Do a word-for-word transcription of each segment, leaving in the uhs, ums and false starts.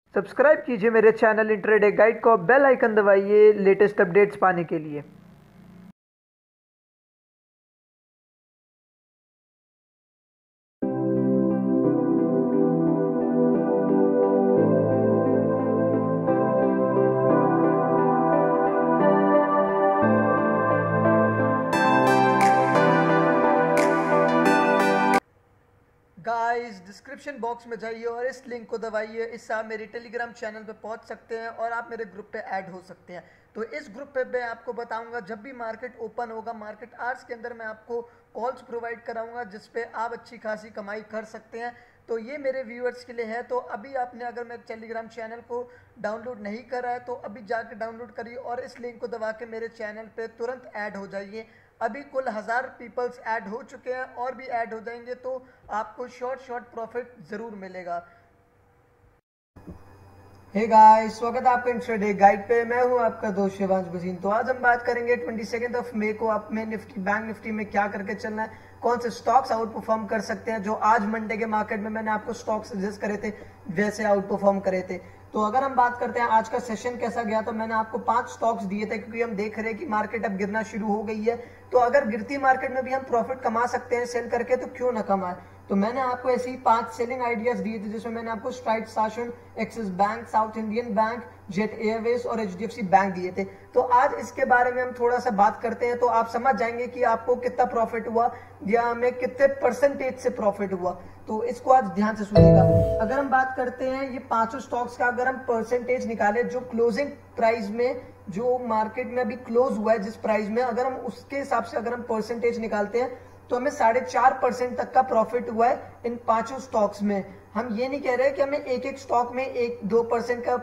Subscribe कीजिए मेरे channel intraday guide को, बेल आइकन दबाइए लेटेस्ट अपडेट्स पाने के लिए। गाइस डिस्क्रिप्शन बॉक्स में जाइए और इस लिंक को दबाइए। इससे आप मेरे टेलीग्राम चैनल पे पहुंच सकते हैं और आप मेरे ग्रुप पे ऐड हो सकते हैं। तो इस ग्रुप पे मैं आपको बताऊंगा जब भी मार्केट ओपन होगा, मार्केट आवर्स के अंदर मैं आपको कॉल्स प्रोवाइड कराऊंगा जिसपे आप अच्छी खासी कमाई कर सकते हैं। तो ये मेरे व्यूअर्स के लिए है। तो अभी आपने अगर मेरे टेलीग्राम चैनल को डाउनलोड नहीं करा है तो अभी जाके डाउनलोड करिए और इस लिंक को दबा के मेरे चैनल पे तुरंत ऐड हो जाइए। अभी कुल हज़ार पीपल्स ऐड हो चुके हैं और भी ऐड हो जाएंगे, तो आपको शॉर्ट शॉर्ट प्रॉफिट ज़रूर मिलेगा। हे गाइस, स्वागत है आपका इंट्राडे गाइड पे। मैं हूं आपका दोस्त शिवांश बजीन। तो आज हम बात करेंगे ट्वेंटी सेकेंड ऑफ मई को आप में निफ्टी बैंक निफ्टी में क्या करके चलना है, कौन से स्टॉक्स आउट परफॉर्म कर सकते हैं। जो आज मंडे के मार्केट में मैंने आपको स्टॉक सजेस्ट करे थे वैसे आउट परफॉर्म करे थे। तो अगर हम बात करते हैं आज का सेशन कैसा गया, तो मैंने आपको पांच स्टॉक्स दिए थे क्योंकि हम देख रहे हैं कि मार्केट अब गिरना शुरू हो गई है। तो अगर गिरती मार्केट में भी हम प्रॉफिट कमा सकते हैं सेल करके, तो क्यों ना कमाए। तो मैंने आपको ऐसे ही पांच सेलिंग आइडियाज दिए थे जिसमें मैंने आपको Strides Shasun, Axis Bank, South Indian Bank, Jet Airways और एचडीएफसी बैंक दिए थे। तो आज इसके बारे में हम थोड़ा सा बात करते हैं तो आप समझ जाएंगे कि आपको कितना प्रॉफिट हुआ या हमें कितने परसेंटेज से प्रॉफिट हुआ। तो इसको आज ध्यान से सुनिएगा। अगर हम बात करते हैं ये पांचों स्टॉक्स का, अगर हम परसेंटेज निकाले जो क्लोजिंग प्राइस में, जो मार्केट में अभी क्लोज हुआ है जिस प्राइस में, अगर हम उसके हिसाब से अगर हम परसेंटेज निकालते हैं तो हमें साढ़े चार परसेंट तक का प्रॉफिट हुआ है इन पांचों स्टॉक्स में। हम ये नहीं कह रहे कि हमें एक एक स्टॉक में एक दो परसेंट का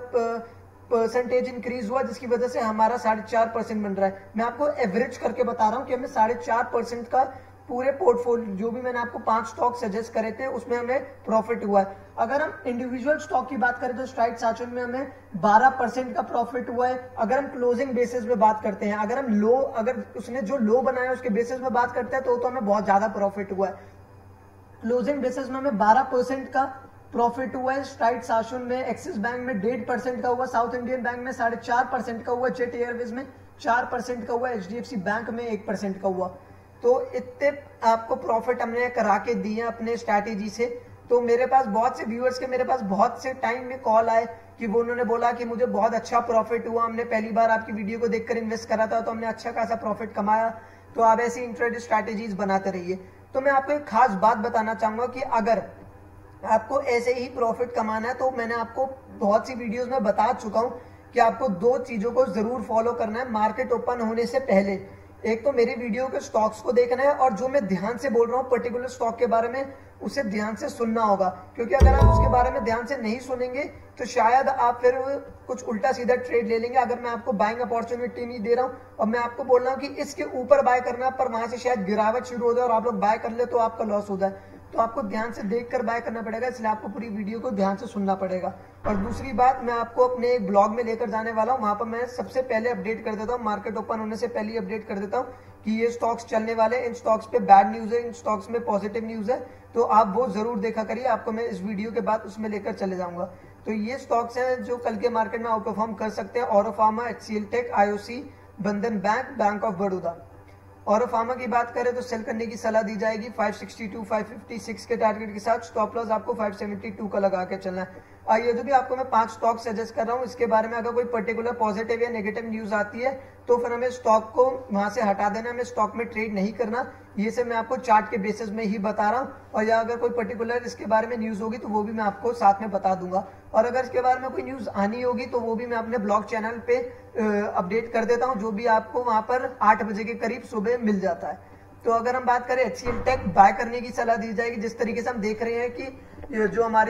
परसेंटेज इंक्रीज हुआ जिसकी वजह से हमारा साढ़े चार परसेंट बन रहा है। मैं आपको एवरेज करके बता रहा हूं कि हमें साढ़े चार परसेंट का पूरे पोर्टफोलियो, जो भी मैंने आपको पांच स्टॉक सजेस्ट करे थे उसमें हमें प्रॉफिट हुआ है। अगर हम इंडिविजुअल स्टॉक की बात करें तो स्ट्राइट शासन में हमें बारह परसेंट का प्रॉफिट हुआ है। अगर हम क्लोजिंग बेसिस में बात करते हैं, अगर हम लो, अगर उसने जो लो बनाया उसके बेसिस में बात करते हैं तो, तो हमें बहुत ज्यादा प्रॉफिट हुआ है। क्लोजिंग बेसिस में हमें बारह परसेंट का प्रॉफिट हुआ है स्ट्राइट शासन में। एक्सिस बैंक में डेढ़ परसेंट का हुआ, साउथ इंडियन बैंक में साढ़े चार परसेंट का हुआ, जेट एयरवेज में चार परसेंट का हुआ, एचडीएफसी बैंक में एक परसेंट का हुआ। तो इतने आपको प्रॉफिट हमने करा के दिए अपने स्ट्रैटेजी से। तो मेरे पास बहुत से व्यूअर्स के, मेरे पास बहुत से टाइम में कॉल आए कि वो उन्होंने बोला कि मुझे बहुत अच्छा प्रॉफिट हुआ, हमने पहली बार आपकी वीडियो को देखकर इन्वेस्ट करा था तो हमने अच्छा खासा प्रॉफिट कमाया। तो आप ऐसी इंट्राडे स्ट्रैटेजीज बनाते रहिए। तो मैं आपको एक खास बात बताना चाहूंगा कि अगर आपको ऐसे ही प्रॉफिट कमाना है तो मैंने आपको बहुत सी वीडियोस में बता चुका हूं कि आपको दो चीजों को जरूर फॉलो करना है मार्केट ओपन होने से पहले। एक तो मेरी वीडियो के स्टॉक्स को देखना है और जो मैं ध्यान से बोल रहा हूँ पर्टिकुलर स्टॉक के बारे में उसे ध्यान से सुनना होगा, क्योंकि अगर आप उसके बारे में ध्यान से नहीं सुनेंगे तो शायद आप फिर कुछ उल्टा सीधा ट्रेड ले लेंगे। अगर मैं आपको बाइंग अपॉर्चुनिटी नहीं दे रहा हूँ और मैं आपको बोल रहा हूँ कि इसके ऊपर बाय करना, पर वहां से शायद गिरावट शुरू हो जाए और आप लोग बाय कर ले तो आपका लॉस हो जाए, तो आपको ध्यान से देखकर बाय करना पड़ेगा। इसलिए आपको पूरी वीडियो को ध्यान से सुनना पड़ेगा। और दूसरी बात, मैं आपको अपने एक ब्लॉग में लेकर जाने वाला हूँ, वहां पर मैं सबसे पहले अपडेट कर देता हूँ, मार्केट ओपन होने से पहले अपडेट कर देता हूँ कि ये स्टॉक्स चलने वाले, इन स्टॉक्स पे बैड न्यूज है, इन स्टॉक्स में पॉजिटिव न्यूज है। तो आप वो जरूर देखा करिए, आपको मैं इस वीडियो के बाद उसमें लेकर चले जाऊंगा। तो ये स्टॉक्स हैं जो कल के मार्केट में आउट परफॉर्म कर सकते हैं। Auro Pharma, HCL Tech, IOC, Bandhan Bank, Bank of Baroda. और फार्मा की बात करें तो सेल करने की सलाह दी जाएगी पाँच सौ बासठ, पाँच सौ छप्पन के टारगेट के साथ। स्टॉप लॉस आपको पाँच सौ बहत्तर का लगा के चलना है। और ये जो भी आपको मैं पांच स्टॉक सजेस्ट कर रहा हूँ इसके बारे में अगर कोई पर्टिकुलर पॉजिटिव या नेगेटिव न्यूज आती है तो फिर हमें स्टॉक को वहां से हटा देना, हमें स्टॉक में ट्रेड नहीं करना। ये से मैं आपको चार्ट के बेसिस में ही बता रहा हूँ, और या अगर कोई पर्टिकुलर इसके बारे में न्यूज होगी तो वो भी मैं आपको साथ में बता दूंगा। और अगर इसके बारे में कोई न्यूज आनी होगी तो वो भी मैं अपने ब्लॉग चैनल पे अपडेट कर देता हूँ, जो भी आपको वहां पर आठ बजे के करीब सुबह मिल जाता है। तो अगर हम बात करें एचसीएल टेक, बाय करने की सलाह दी जाएगी। जिस तरीके से हम देख रहे हैं कि जो हमारी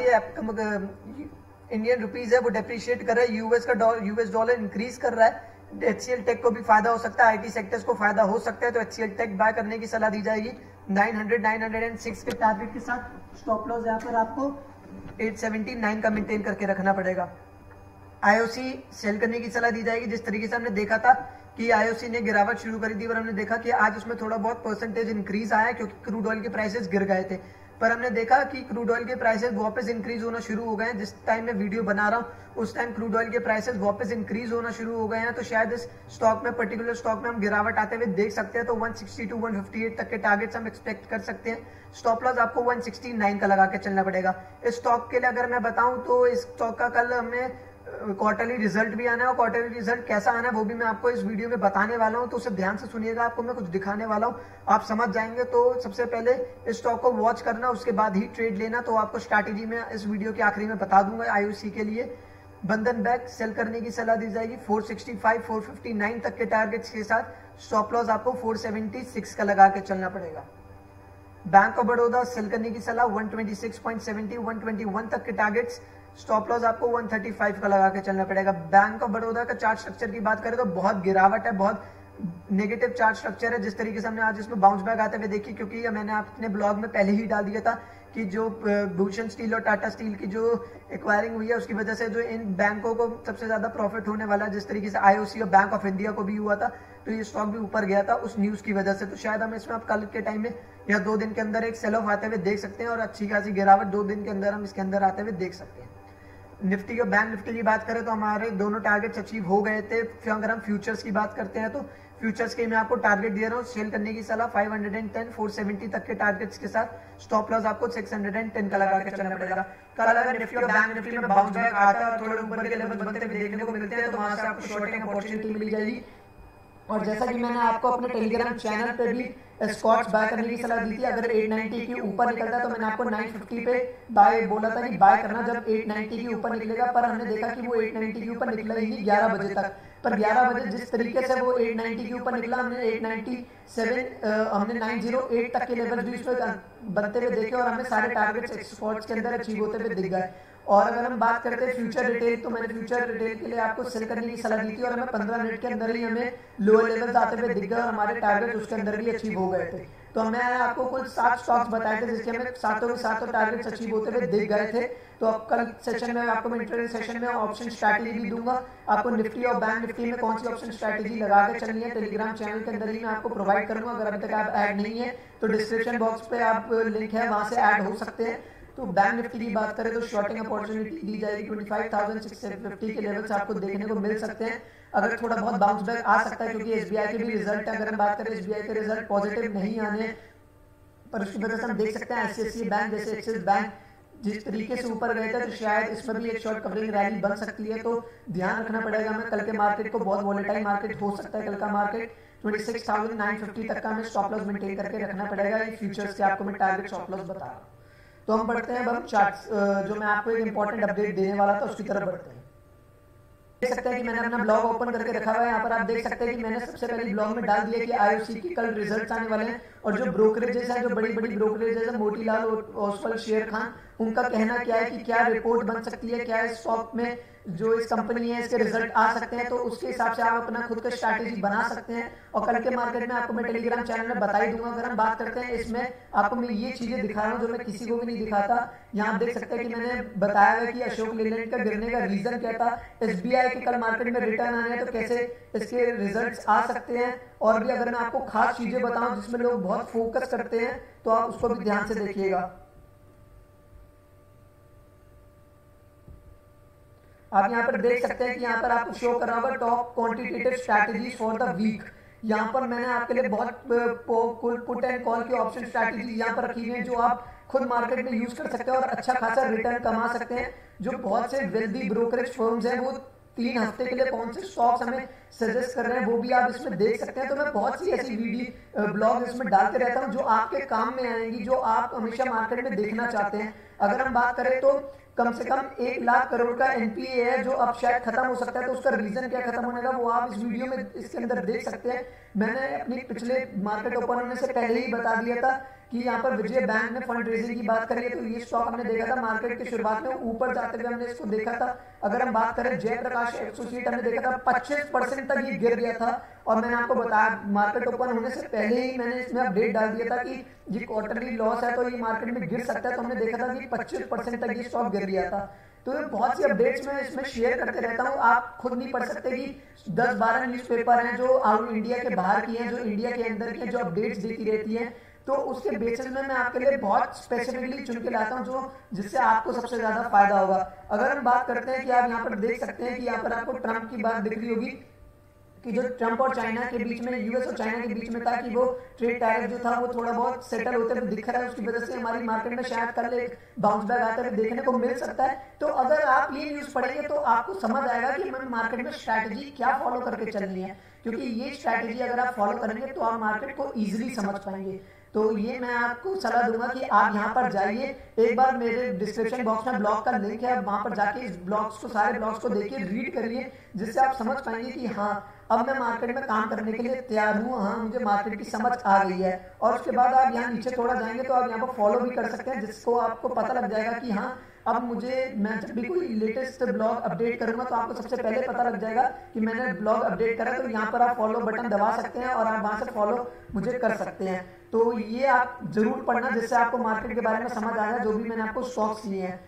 इंडियन रुपीज है वो डेप्रिशिएट कर रहा है, यूएस का डॉलर यूएस डॉलर इंक्रीज कर रहा है, एचसीएल टेक को भी फायदा हो सकता है, आईटी सेक्टर्स को फायदा हो सकता है। तो एचसीएल टेक बाय करने की सलाह दी जाएगी नौ सौ, नौ सौ छह के टारगेट के साथ। स्टॉप लॉस यहाँ पर आपको आठ सौ उन्यासी का मेंटेन करके रखना पड़ेगा। आईओसी सेल करने की सलाह दी जाएगी। जिस तरीके से हमने देखा था कि आईओसी ने गिरावट शुरू करी थी और हमने देखा कि आज उसमें थोड़ा बहुत परसेंटेज इंक्रीज आया क्योंकि क्रूड ऑयल के प्राइसेस गिर गए थे। पर हमने देखा कि क्रूड ऑयल के प्राइसेस वापस इंक्रीज होना शुरू हो गए हैं। जिस टाइम मैं वीडियो बना रहा हूँ उस टाइम क्रूड ऑयल के प्राइसेस वापस इंक्रीज होना शुरू हो गए हैं, तो शायद इस स्टॉक में पर्टिकुलर स्टॉक में हम गिरावट आते हुए देख सकते हैं। तो one sixty two one fifty eight तक के टारगेट्स हम एक्सपेक्ट कर सकते हैं। स्टॉप लॉस आपको वन सिक्सटी नाइन का लगा के चलना पड़ेगा। इस स्टॉक के लिए अगर मैं बताऊं तो इस स्टॉक का कल हमें क्वार्टरली रिजल्ट भी आना है, और क्वार्टरली रिजल्ट कैसा आना है वो भी मैं आपको इस वीडियो में बताने वाला हूं, तो उसे ध्यान से सुनिएगा। आपको मैं कुछ दिखाने वाला हूं, आप समझ जाएंगे। तो सबसे पहले इस स्टॉक को वॉच करना, उसके बाद ही ट्रेड लेना। तो आपको स्ट्रैटेजी में इस वीडियो के आखिरी में बता दूंगा। आईओसी के लिए बंधन बैंक सेल करने की सलाह दी जाएगी four sixty five four fifty nine तक के टारगेट्स के साथ। स्टॉप लॉस आपको फोर सेवेंटी सिक्स का लगा के चलना पड़ेगा। बैंक ऑफ बड़ौदा सेल करने की सलाह one twenty six point seventy one twenty one तक के टारगेट्स। स्टॉप लॉस आपको वन थर्टी फाइव का लगा के चलना पड़ेगा। बैंक ऑफ बड़ौदा का चार्ट स्ट्रक्चर की बात करें तो बहुत गिरावट है, बहुत नेगेटिव चार्ट स्ट्रक्चर है। जिस तरीके से हमने आज इसमें बाउंस बैक आते हुए देखी, क्योंकि मैंने अपने ब्लॉग में पहले ही डाल दिया था कि जो भूषण स्टील और टाटा स्टील की जो एक्वायरिंग हुई है उसकी वजह से जो इन बैंकों को सबसे ज्यादा प्रॉफिट होने वाला है, जिस तरीके से आईओसी और बैंक ऑफ इंडिया को भी हुआ था, तो ये स्टॉक भी ऊपर गया था उस न्यूज की वजह से। तो शायद हम इसमें आप कल के टाइम में या दो दिन के अंदर एक सेल ऑफ आते हुए देख सकते हैं, और अच्छी खासी गिरावट दो दिन के अंदर हम इसके अंदर आते हुए देख सकते हैं। निफ्टी और बैंक निफ्टी की बात करें तो हमारे दोनों टारगेट्स अचीव हो गए थे। फिर अगर हम फ्यूचर्स की बात करते हैं तो फ्यूचर्स के मैं आपको टारगेट दे रहा हूँ सेल करने की सलाह फाइव टेन फोर सेवेंटी तक के टारगेट्स के साथ। स्टॉप लॉस आपको सिक्स टेन का लगा के चलना पड़ेगा। कल अगर निफ्टी और बैंक निफ्टी में बाउंस बैक आता है, थोड़े ऊपर के लेवल बनते हुए देखने को मिलते हैं, तो वहां से आपको शॉर्टिंग अपॉर्चुनिटी मिल जाएगी। और जैसा कि मैंने आपको अपने टेलीग्राम चैनल पे भी स्कॉट्स बाय करने की सलाह दी थी, अगर एट नाइंटी के ऊपर निकलता तो मैंने आपको नाइन फिफ्टी पे बाय बोला था कि बाय करना जब एट नाइंटी के ऊपर निकलेगा, पर हमने देखा कि वो एट नाइंटी के ऊपर निकला ही नहीं ग्यारह बजे तक। पर ग्यारह बजे जिस तरीके से वो एट नाइंटी के ऊपर निकला, हमने एट नाइंटी सेवन हमने नाइन जीरो एट तक के लेवल भी इसमें बनते हुए देखे, और हमें सारे टारगेट्स एक्सपोर्ट्स के अंदर अचीव होते हुए दिख गए। और अगर हम बात करते हैं फ्यूचर रिटेल, तो मैंने फ्यूचर रिटेल के लिए आपको सेल करने की सलाह दी थी, और हमें पंद्रह मिनट के अंदर ही हमें लोअर लेवल्स आते हुए दिख गए, और हमारे टारगेट उसके अंदर भी अचीव हो गए थे। तो मैं आपको कुल सात स्टॉक्स बताए थे जिसके हमें सातों के सातों टारगेट्स अचीव होते हुए दिख गए थे। तो अब कल सेशन में आपको मैं इंटरडे सेशन में ऑप्शन स्ट्रैटेजी भी दूंगा, आपको निफ्टी और बैंक निफ्टी में कौन सी ऑप्शन स्ट्रैटेजी लगा के चलनी है टेलीग्राम चैनल के अंदर ही मैं आपको प्रोवाइड करूंगा। अगर अभी तक आप ऐड नहीं है तो डिस्क्रिप्शन बॉक्स पे आप लिंक है, वहां से ऐड हो सकते हैं। तो बैंक निफ्टी की बात करें तो शॉर्टिंग अपॉर्चुनिटी दी जाएगी twenty five thousand six fifty के लेवल्स आपको देखने को मिल सकते हैं। अगर थोड़ा बहुत बाउंस बैक आ सकता है, क्योंकि एसबीआई के भी रिजल्ट है, अगर हम बात करें एसबीआई के रिजल्ट पॉजिटिव नहीं आने, पर उसकी वजह से हम देख सकते हैं आईसीआईसीआई बैंक जैसे एक्सिस बैंक जिस तरीके से ऊपर गए थे, तो शायद इसमें भी एक शॉर्ट कवरिंग रैली बन सकती है। तो ध्यान रखना पड़ेगा हमें कल के मार्केट को, बहुत वॉलेटाइल मार्केट हो सकता है कल का market. Twenty six thousand nine fifty तक का हमें स्टॉप लॉस मेंटेन करके रखना पड़ेगा। ये फ्यूचर्स के आपको मैं टारगेट स्टॉप लॉस बता रहा हूँ। तो हम बढ़ते हैं, अब हम चार्ट्स जो मैं आपको एक इंपॉर्टेंट अपडेट देने वाला था उसकी तरफ बढ़ते हैं। देख सकते हैं कि मैंने अपना ब्लॉग ओपन करके रखा हुआ है। यहाँ पर आप देख सकते हैं कि मैंने सबसे पहले ब्लॉग में डाल दिया कि आईओसी की कल रिजल्ट्स आने वाले हैं, और जो ब्रोकरेजेस हैं, जो बड़ी बड़ी ब्रोकरेजेस हैं, मोतीलाल ओसवाल, शेर खान, उनका कहना क्या है कि क्या रिपोर्ट बन सकती है, क्या इस स्टॉक में जो इस कंपनी है इसके रिजल्ट आ सकते हैं। तो उसके हिसाब से आप अपना खुद का स्ट्रैटेजी बना सकते हैं, और कल के मार्केट में आपको मैं टेलीग्राम चैनल में बता ही दूंगा। अगर हम बात करते हैं इसमें, आपको मैं ये चीजें दिखा रहा हूँ जो मैं किसी को भी नहीं दिखाता। यहाँ आप देख सकते हैं कि मैंने बताया है कि अशोक लेलैंड का गिरने का रीजन क्या था, एसबीआई के कल मार्केट में रिटर्न आने हैं तो कैसे इसके रिजल्ट्स आ सकते हैं, और भी अगर मैं आपको खास चीजें बताऊं जिसमें लोग बहुत फोकस करते हैं तो आप उसको भी ध्यान से देखिएगा। आप यहाँ पर देख सकते हैं कि यहाँ पर आपको शो कर रहा होगा top quantitative strategies for the week. यहाँ पर मैंने आपके लिए बहुत पुट एंड कॉल की ऑप्शन स्ट्रैटेजी यहाँ पर रखी हुई है, जो आप खुद मार्केट में यूज कर सकते हैं और अच्छा खासा रिटर्न कमा सकते हैं। जो बहुत से वेल्दी ब्रोकरेज फर्म्स हैं वो तीन हफ्ते के लिए कौन से स्टॉक्स हमें सजेस्ट कर रहे हैं वो भी आप इसमें देख सकते हैं। तो मैं बहुत सी ऐसी वीडियो ब्लॉग इसमें डालते रहता हूँ जो आपके काम में आएंगी, जो आप हमेशा मार्केट में देखना चाहते हैं। अगर हम बात करें तो कम से कम एक लाख करोड़ का एनपीए है जो अब शायद खत्म हो सकता है, तो उसका रीजन क्या खत्म होने का वो आप इस वीडियो में इसके अंदर देख सकते हैं। मैंने अपनी पिछले मार्केट ओपन होने से पहले ही बता दिया था कि यहाँ पर विजय बैंक ने फंड रेजिंग की बात करी है, तो ये स्टॉक हमने देखा था मार्केट की शुरुआत में ऊपर जाते हुए हमने इसको देखा था। अगर हम बात करें जयप्रकाश एसोसिएट, हमने देखा था पच्चीस परसेंट तक ये गिर गया था, और मैंने आपको बताया मार्केट ओपन होने से पहले ही मैंने इसमें अपडेट डाल दिया था कि ये क्वार्टरली लॉस है तो ये मार्केट में गिर सकता है। तो हमने देखा था कि पच्चीस परसेंट तक ये स्टॉक गिर गया था। तो बहुत सी अपडेट्स मैं इसमें शेयर करते रहता हूँ, आप खुद नहीं पढ़ सकते कि दस बारह न्यूज़पेपर हैं जो आउट इंडिया के बाहर की हैं, जो इंडिया के अंदर की हैं, जो अपडेट्स देती रहती हैं। तो उसके बेसिस में मैं आपके लिए बहुत स्पेसिफिकली चुन के लाता हूँ जो जिससे आपको सबसे ज्यादा फायदा होगा। अगर हम बात करते हैं कि आप यहाँ पर देख सकते हैं कि यहाँ पर आपको ट्रम्प की बात दिख रही होगी कि जो ट्रम्प और चाइना के बीच में, यूएस और चाइना के बीच में था कि वो ट्रेड टैरिफ जो था वो थोड़ा बहुत सेटल होते हुए दिख रहा है, उसकी वजह से हमारी मार्केट में शायद कल एक बाउंस बैक आते हुए देखने को मिल सकता है। तो अगर आप ये न्यूज पढ़ेंगे तो आपको समझ आएगा कि हमें मार्केट में स्ट्रैटेजी क्या फॉलो करके चलनी है, क्योंकि ये स्ट्रैटेजी अगर आप फॉलो करेंगे तो आप मार्केट को इजिली समझ पाएंगे। तो ये मैं आपको सलाह दूंगा कि आप यहाँ पर जाइए, एक बार मेरे डिस्क्रिप्शन बॉक्स में ब्लॉग का लिंक है, आप वहां पर जाके इस ब्लॉग्स को, सारे ब्लॉग्स को देखिए, रीड करिए, जिससे आप समझ पाएंगे कि हाँ अब मैं मार्केट में काम करने के लिए तैयार हूँ, हाँ मुझे मार्केट की समझ आ गई है। और उसके बाद आप यहाँ नीचे थोड़ा जाएंगे तो आप यहाँ पर फॉलो भी कर सकते हैं, जिसको आपको पता लग जाएगा कि हाँ अब मुझे, मैं जब भी कोई लेटेस्ट ब्लॉग अपडेट करूंगा तो आपको सबसे पहले पता लग जाएगा कि मैंने ब्लॉग अपडेट करा। तो यहाँ पर आप फॉलो बटन दबा सकते हैं और आप वहां से फॉलो मुझे कर सकते हैं। तो ये आप जरूर पढ़ना, जिससे आपको मार्केट के बारे में समझ आएगा, जो भी मैंने आपको स्टॉक्स लिए हैं।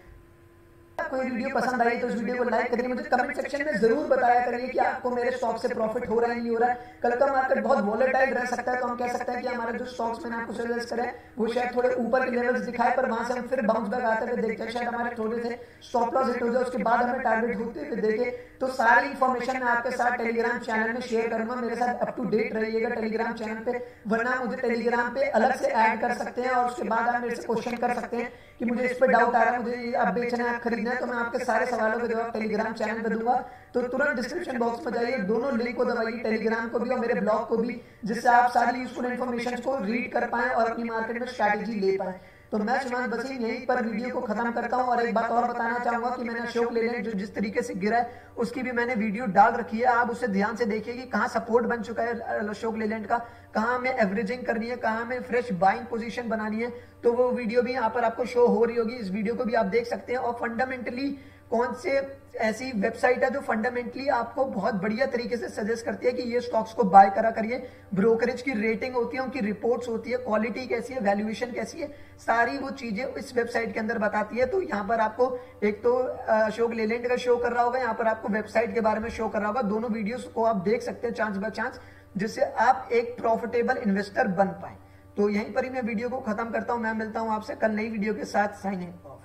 कोई वीडियो पसंद आई तो इस वीडियो को लाइक करिए, मुझे कमेंट सेक्शन में जरूर बताया करिए कि आपको मेरे स्टॉक से प्रॉफिट हो रहा है नहीं हो रहा है। कल का मार्केट बहुत वोलेटाइल रह सकता है, तो हम कह सकते हैं कि हमारे जो स्टॉक्स मैंने आपको सजेस्ट करे वो शायद थोड़े ऊपर के लेवल्स दिखाए, पर वहां से हम फिर बाउंस बैक आते हुए देखते हैं, शायद हमारे थोड़े से स्टॉप लॉस हिट हो जाए, उसके बाद हमें टारगेट होते हुए देखे। तो सारी इन्फॉर्मेशन मैं आपके साथ टेलीग्राम चैनल में शेयर करूंगा, मेरे साथ अप टू डेट रहिएगा टेलीग्राम चैनल पे, वरना मुझे टेलीग्राम पे अलग से ऐड कर सकते हैं और उसके बाद आप मेरे से क्वेश्चन कर सकते हैं कि मुझे इस पर डाउट आ रहा है, मुझे अब बेचना है, खरीदना है, तो मैं आपके सारे सवालों के जवाब टेलीग्राम चैनल पे दूंगा। तो तुरंत डिस्क्रिप्शन बॉक्स में जाइए, दोनों लिंक को दबाइए, टेलीग्राम को भी और मेरे ब्लॉग को भी, जिससे आप सारी यूजफुल इन्फॉर्मेशन को रीड कर पाए और अपनी मार्केट में स्ट्रैटेजी ले पाए। तो मैं शिवांश बसीन यहीं पर वीडियो को खत्म करता हूं और एक बात और बताना चाहूंगा कि मैंने अशोक लेलैंड जो जिस तरीके से गिरा है उसकी भी मैंने वीडियो डाल रखी है, आप उसे ध्यान से देखिए कि कहां सपोर्ट बन चुका है अशोक लेलैंड का, कहां हमें एवरेजिंग करनी है, कहां हमें फ्रेश बाइंग पोजीशन बनानी है। तो वो वीडियो भी यहाँ पर आपको शो हो रही होगी, इस वीडियो को भी आप देख सकते हैं। और फंडामेंटली कौन से ऐसी वेबसाइट है जो फंडामेंटली आपको बहुत बढ़िया तरीके से सजेस्ट करती है कि ये स्टॉक्स को बाय करा करिए, ब्रोकरेज की रेटिंग होती है, उनकी रिपोर्ट्स होती है, क्वालिटी कैसी है, वैल्यूएशन कैसी है, सारी वो चीजें इस वेबसाइट के अंदर बताती है। तो यहाँ पर आपको एक तो अशोक लेलैंड का शो कर रहा होगा, यहाँ पर आपको वेबसाइट के बारे में शो कर रहा होगा, दोनों वीडियोस को आप देख सकते हैं चांस बाय चांस, जिससे आप एक प्रॉफिटेबल इन्वेस्टर बन पाए। तो यहीं पर ही मैं वीडियो को खत्म करता हूं, मैं मिलता हूं आपसे कल नई वीडियो के साथ। Signing of.